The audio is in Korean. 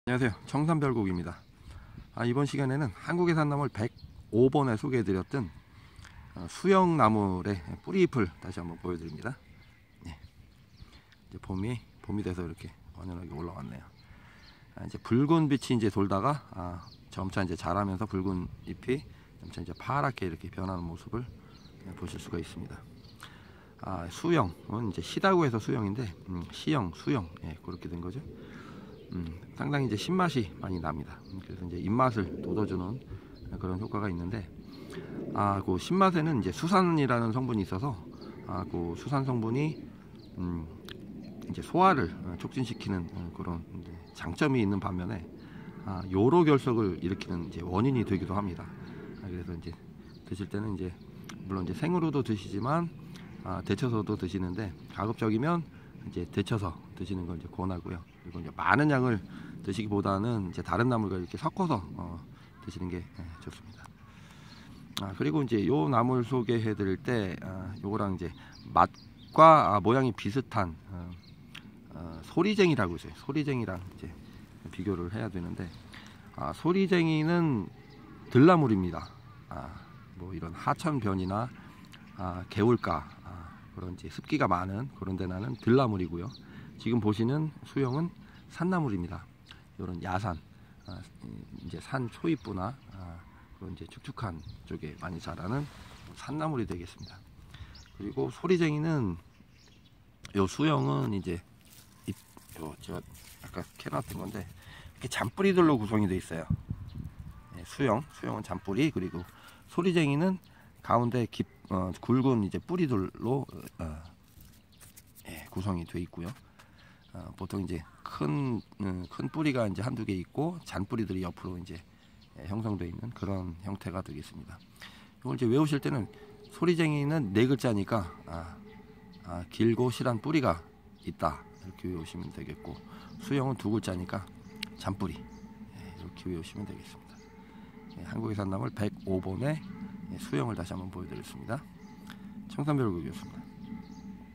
안녕하세요, 청산별곡입니다. 이번 시간에는 한국의 산나물 105번에 소개해드렸던 수영나물의 뿌리잎을 다시 한번 보여드립니다. 네. 이제 봄이 돼서 이렇게 완연하게 올라왔네요. 이제 붉은 빛이 이제 돌다가 점차 이제 자라면서 붉은 잎이 점차 이제 파랗게 이렇게 변하는 모습을 보실 수가 있습니다. 수영은 이제 시다고 해서 수영인데 시영, 수영, 그렇게 된 거죠. 상당히 이제 신맛이 많이 납니다. 그래서 이제 입맛을 돋워주는 그런 효과가 있는데, 그 신맛에는 이제 수산이라는 성분이 있어서, 그 수산 성분이 이제 소화를 촉진시키는 그런 이제 장점이 있는 반면에, 요로 결석을 일으키는 이제 원인이 되기도 합니다. 그래서 이제 드실 때는 이제 물론 이제 생으로도 드시지만, 데쳐서도 드시는데 가급적이면 이제 데쳐서 드시는 걸 이제 권하고요. 그리고 이제 많은 양을 드시기보다는 이제 다른 나물과 이렇게 섞어서 드시는 게 좋습니다. 그리고 이제 요 나물 소개해 드릴 때 요거랑 이제 맛과 모양이 비슷한 소리쟁이라고 있어요. 소리쟁이랑 이제 비교를 해야 되는데, 소리쟁이는 들나물입니다. 뭐 이런 하천변이나 개울가 그런 이제 습기가 많은 그런 데 나는 들나물이고요. 지금 보시는 수영은 산나물입니다. 이런 야산, 이제 산 초입부나 그런 이제 축축한 쪽에 많이 자라는 산나물이 되겠습니다. 그리고 소리쟁이는 요 수영은 이제 제가 아까 캐놨던 건데 이렇게 잔뿌리들로 구성이 되어 있어요. 수영은 잔뿌리, 그리고 소리쟁이는 가운데 굵은 이제 뿌리들로 구성이 되어 있고요. 보통 이제 큰 뿌리가 이제 한두 개 있고 잔뿌리들이 옆으로 이제 형성되어 있는 그런 형태가 되겠습니다. 이걸 이제 외우실 때는 소리쟁이는 네 글자니까 길고 실한 뿌리가 있다 이렇게 외우시면 되겠고, 수영은 두 글자니까 잔뿌리 이렇게 외우시면 되겠습니다. 한국의 산나물 105번의 수영을 다시 한번 보여드렸습니다. 청산별곡이었습니다.